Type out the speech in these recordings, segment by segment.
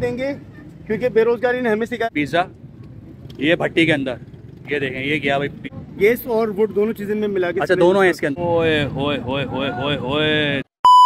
देंगे क्योंकि बेरोजगारी ने हमें सिखाया। पिज्जा ये भट्टी के अंदर, ये देखें ये क्या भाई, गैस और वुड दोनों चीजें में मिला के। अच्छा दोनों है इसके अंदर। ओए होए होए होए होए होए।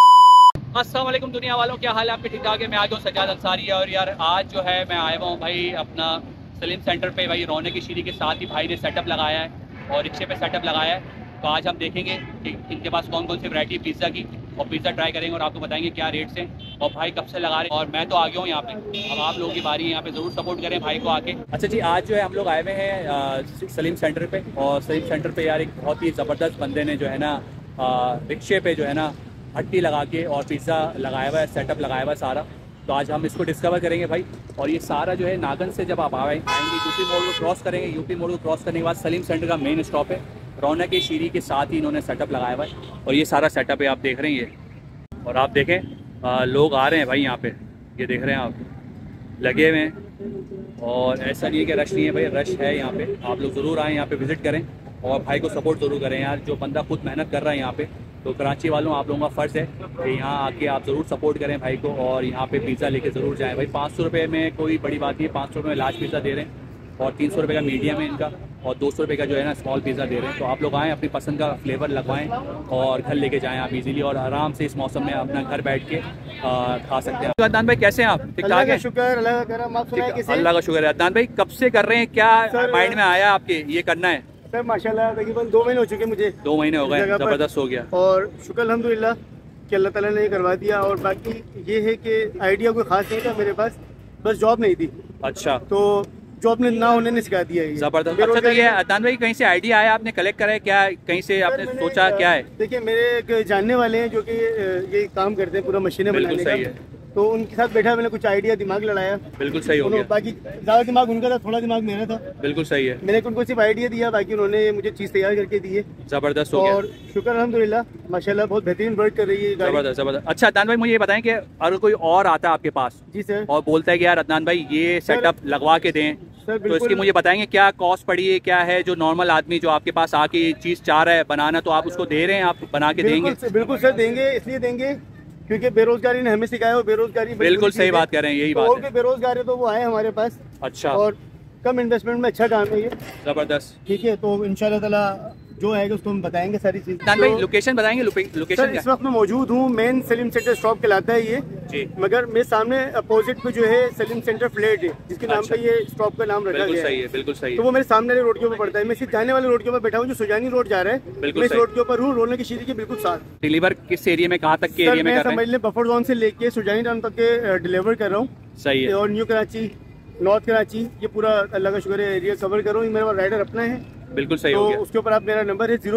अस्सलाम वालेकुम दुनिया वालों, क्या हाल है आपके? ठीक ठाक है। मैं आ गया हूँ सज्जाद अंसारी और यार आज जो है मैं आया हुआ हूँ भाई अपना सलीम सेंटर पे। भाई रौनक की शीरी के साथ ही भाई ने सेटअप लगाया है और रिक्शे पे सेटअप लगाया है। तो आज हम देखेंगे कि इनके पास कौन कौन सी वैरायटी है पिज़्ज़ा की और पिज़्ज़ा ट्राई करेंगे और आपको बताएंगे क्या रेट्स हैं और भाई कब से लगा रहे हैं। और मैं तो आ गया हूँ यहाँ पे, अब आप लोगों की बारी है, यहाँ पे ज़रूर सपोर्ट करें भाई को आके। अच्छा जी, आज जो है हम लोग आए हुए हैं सलीम सेंटर पे और सलीम सेंटर पे यार एक बहुत ही ज़बरदस्त बंदे ने जो है ना रिक्शे पे जो है ना भट्टी लगा के और पिज़्ज़ा लगाया हुआ है, सेटअप लगाया हुआ है सारा। तो आज हम इसको डिस्कवर करेंगे भाई। और ये सारा जो है नागन से जब आप आएंगे यूपी मोड़ को क्रॉस करेंगे, यूपी मोड़ को क्रॉस करने के बाद सलीम सेंटर का मेन स्टॉप है। रौनक की शीरी के साथ ही इन्होंने सेटअप लगाया हुआ है और ये सारा सेटअप है, आप देख रहे हैं ये। और आप देखें लोग आ रहे हैं भाई यहाँ पे, ये देख रहे हैं आप, लगे हुए हैं। और ऐसा नहीं है कि रश नहीं है भाई, रश है यहाँ पे। आप लोग ज़रूर आएँ, यहाँ पे विज़िट करें और भाई को सपोर्ट ज़रूर करें यार। जो बंदा खुद मेहनत कर रहा है यहाँ पे, तो कराची वालों आप लोगों का फ़र्ज़ है कि यहाँ आके आप ज़रूर सपोर्ट करें भाई को और यहाँ पे पिज़्ज़ा लेके ज़रूर जाएं भाई। 500 रुपये में कोई बड़ी बात नहीं है, 500 रुपये में लार्ज पिज़्ज़ा दे रहे हैं और 300 रुपये का मीडियम है इनका और 200 रुपये का जो है ना स्मॉल पिज़्ज़ा दे रहे हैं। तो आप लोग आएँ, अपनी पसंद का फ्लेवर लगवाएं और घर लेके जाएं आप इजीली और आराम से इस मौसम में अपना घर बैठ के खा सकते हैं। अदनान भाई कैसे हैं आप? ठीक ठाक है, शुक्र अल्लाह का करम। आप सुनाएं कैसे? अल्लाह का शुक्र है। अदनान भाई कब से कर रहे हैं, क्या माइंड में आया आपके ये करना है? सर माशाल्लाह तकरीबन 2 महीने हो चुके मुझे। 2 महीने हो गए, ज़बरदस्त हो गया। और शुक्र अल्हम्दुलिल्लाह कि अल्लाह ताला ने करवा दिया। और बाकी ये है कि आइडिया कोई खास नहीं था मेरे पास, बस जॉब नहीं थी। अच्छा, तो जॉब ने ना होने ने सिखा दिया है। जबरदस्त। अच्छा तो ये अदनान भाई कहीं से आइडिया आया, आपने कलेक्ट करा है क्या, कहीं से आपने सोचा क्या है? देखिए मेरे एक जानने वाले हैं जो कि ये काम करते हैं पूरा मशीनें बनाने का, तो उनके साथ बैठा मैंने कुछ आइडिया दिमाग लड़ाया। बिल्कुल सही हो गया। बाकी ज़्यादा दिमाग उनका था, थोड़ा दिमाग मेरा था। बिल्कुल सही है। मैंने उनको सिर्फ आइडिया दिया, बाकी उन्होंने मुझे चीज़ तैयार करके दी है। जबरदस्त हो गया और शुक्र अल्हम्दुलिल्लाह माशाल्लाह बहुत बेहतरीन वर्क कर रही है। जबरदस्त जबरदस्त। अच्छा अदनान भाई मुझे ये बताएं कि अगर कोई और आता है आपके पास जी सर और बोलता है कि यार अदनान भाई ये सेटअप लगवा के दें, तो इसकी मुझे बताएंगे क्या कॉस्ट पड़ी है, क्या है? जो नॉर्मल आदमी जो आपके पास आके ये चीज़ चाह रहा है बनाना, तो आप उसको दे रहे हैं, आप बना के देंगे? बिल्कुल सर देंगे, इसलिए देंगे क्योंकि बेरोजगारी ने हमें सिखाया है। बेरोजगारी बिल्कुल सही बात कर रहे हैं, यही बात है। बेरोजगार है तो वो आए हमारे पास। अच्छा, और कम इन्वेस्टमेंट में अच्छा काम है ये। जबरदस्त, ठीक है। तो इंशाल्लाह ताला जो है उसको हम बताएंगे सारी चीज़। भाई लोकेशन बताएंगे? लोकेशन इस वक्त मैं मौजूद हूँ मेन सलीम सेंटर स्टॉप कहलाता है ये जी, मगर मेरे सामने अपोजिट पे जो है सलीम सेंटर फ्लैट है जिसके नाम पे ये स्टॉप का नाम रखा गया है। सही है, बिल्कुल सही है। तो वो मेरे सामने वाले रोड के ऊपर पड़ता है। मैं सिर्फ जाने वाले रोड के ऊपर बैठा हूँ, जो सुजानी रोड जा रहा है। मैं इस रोड के ऊपर हूँ, रौनक की शीरी के बिल्कुल साथ। डिलीवर किस एरिया में, कहाँ तक के एरिया में कर रहे हैं? समझ लें बफर जोन से लेके सुजानी टाउन तक के डिलीवर कर रहा हूँ। सही है। और न्यू कराची, नॉर्थ कराची, ये पूरा अल्लाह का शुक्र है एरिया कवर कर रहा हूँ। मेरा राइडर अपना है। बिल्कुल सही हो गया। उसके ऊपर आप, मेरा नंबर है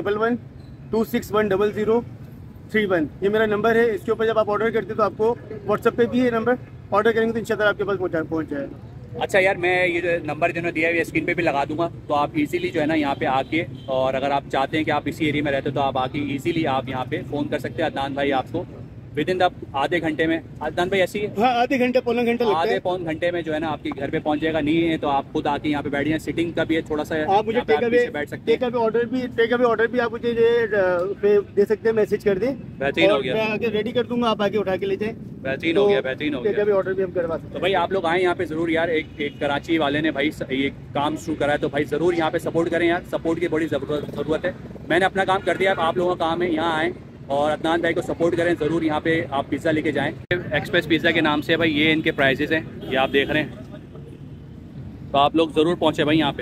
0311261031, ये मेरा नंबर है। इसके ऊपर जब आप ऑर्डर करते हैं तो आपको व्हाट्सएप पे भी है नंबर, ऑर्डर करेंगे तो इंशाल्लाह आपके पास पहुंच जाएगा। अच्छा यार, मैं ये जो नंबर जिन्होंने दिया है स्क्रीन पे भी लगा दूंगा, तो आप इजीली जो है ना यहाँ पे आके, और अगर आप चाहते हैं कि आप इसी एरिया में रहते हो तो आप आके इजीली आप यहाँ पे फ़ोन कर सकते हैं। अदनान भाई आपको विद इन द आधे घंटे में, अदनान भाई ऐसी है आधे घंटे पौन घंटे में जो है ना आपके घर पे पहुंच जाएगा। नहीं है तो आप खुद आके यहाँ पे बैठ जाए, सिटिंग का भी है थोड़ा सा, आप मुझे बैठ सकते हैं। टेक अवे ऑर्डर भी आप मुझे दे सकते हैं, मैसेज कर दें। बेहतरीन हो गया, मैं आके रेडी कर दूंगा, आप आके उठा के ले जाएं। बेहतरीन हो गया, बेहतरीन हो गया। टेक अवे ऑर्डर भी हम करवा सकते हैं। तो भाई आप लोग आए यहाँ पे जरूर यार, एक कराची वाले ने भाई ये काम शुरू करा है, तो भाई जरूर यहाँ पे सपोर्ट करें यार। सपोर्ट की बड़ी जरूरत है। मैंने अपना काम कर दिया, आप लोगों का काम है यहाँ आए और अदनान भाई को सपोर्ट करें ज़रूर। यहाँ पे आप पिज़्ज़ा लेके जाएं, एक्सप्रेस पिज़्ज़ा के नाम से भाई, ये इनके प्राइजेस हैं, ये आप देख रहे हैं। तो आप लोग ज़रूर पहुँचे भाई यहाँ पे।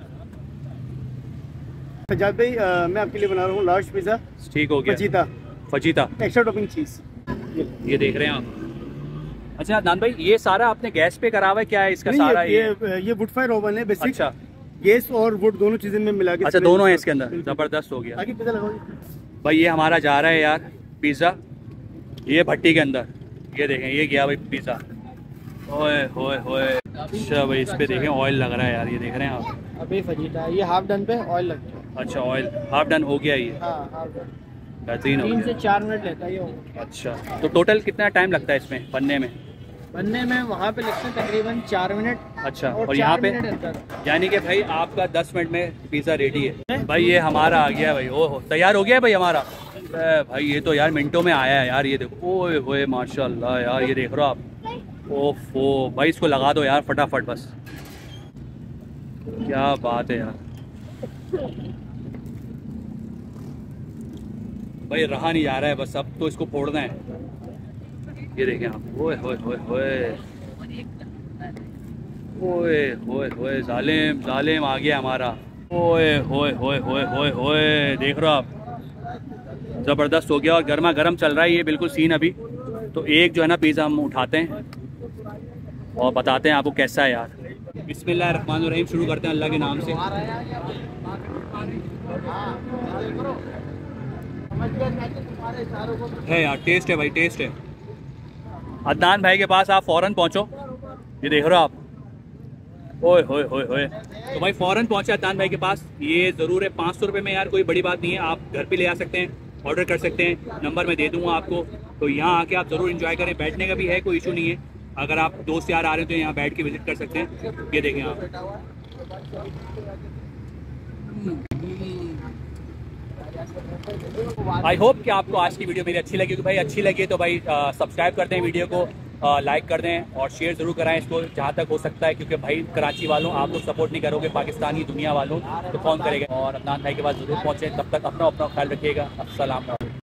सज्जाद भाई मैं आपके लिए बना रहा हूँ लार्ज पिज़्ज़ा। ठीक हो गया, फजीता एक्स्ट्रा टॉपिंग चीज़, ये देख रहे हैं आप। अच्छा अदनान भाई ये सारा आपने गैस पे करा हुआ है, क्या है इसका सारा? ये वुड फायर ओवन है बेसिक। अच्छा, गैस और वुड दोनों चीज़ें में मिला के। अच्छा दोनों है इसके अंदर, ज़बरदस्त हो गया। आगे पिज़्ज़ा लगाओ भाई। ये हमारा जा रहा है यार पिज़्ज़ा, ये भट्टी के अंदर, ये देखें ये गया भाई पिज़्ज़ा। ओए होए होए। अच्छा भाई इस पे देखें ऑयल लग रहा है यार, ये देख रहे हैं आप। अभी फजीता ये हाफ डन पे ऑयल लगता है। अच्छा ऑयल हाफ डन हो गया ये? हाँ हाफ डन, बेहतरीन हो गया। 3 से 4 मिनट लेता है ये। अच्छा तो टोटल कितना टाइम लगता है इसमें बनने में? वहाँ पे लगते हैं तकरीबन 4 मिनट। अच्छा और यहाँ पे यानी कि भाई आपका 10 मिनट में पिज़्ज़ा रेडी है भाई। ये हमारा आ गया भाई, ओहो तैयार हो गया है भाई हमारा। भाई ये तो यार मिनटों में आया है यार, ये देखो, ओए होए माशाल्लाह यार, ये देख रहे हो आप, ओफो भाई, इसको लगा दो यार फटाफट बस। क्या बात है यार भाई, रहा नहीं जा रहा है बस, अब तो इसको फोड़ना है। ये देखें आप, ओए होए होए होए ओए होए होए, जालिम जालिम आ गया हमारा। ओए होए होए होए होए होए, देख रहे हो आप, ज़बरदस्त हो गया और गर्मा गर्म चल रहा है ये बिल्कुल सीन अभी। तो एक जो है ना पिज़्ज़ा हम उठाते हैं और बताते हैं आपको कैसा है यार। बिस्मिल्लाहिर्रहमानिर्रहीम, शुरू करते हैं अल्लाह के नाम से। है यार, टेस्ट है भाई, टेस्ट है। अदनान भाई के पास आप फ़ौरन पहुंचो, ये देख रहे हो आप, ओए होए होए होए। तो भाई फ़ौरन पहुंचे अदनान भाई के पास। ये ज़रूर है 500 रुपये में यार, कोई बड़ी बात नहीं है, आप घर पे ले आ सकते हैं, ऑर्डर कर सकते हैं, नंबर मैं दे दूंगा आपको। तो यहाँ आके आप ज़रूर एंजॉय करें, बैठने का भी है, कोई इशू नहीं है। अगर आप दोस्त यार आ रहे हैं तो यहाँ बैठ के विजिट कर सकते हैं। ये देखें आप, आई होप कि आपको आज की वीडियो मेरी अच्छी लगी। तो भाई अच्छी लगी तो भाई सब्सक्राइब कर दें वीडियो को, लाइक कर दें और शेयर ज़रूर कराएं इसको जहाँ तक हो सकता है, क्योंकि भाई कराची वालों आप लोग सपोर्ट नहीं करोगे पाकिस्तानी दुनिया वालों तो कौन करेगा। और अदनान भाई के पास ज़रूर पहुँचें, तब तक अपना ख्याल रखिएगा। अस्सलाम वालेकुम।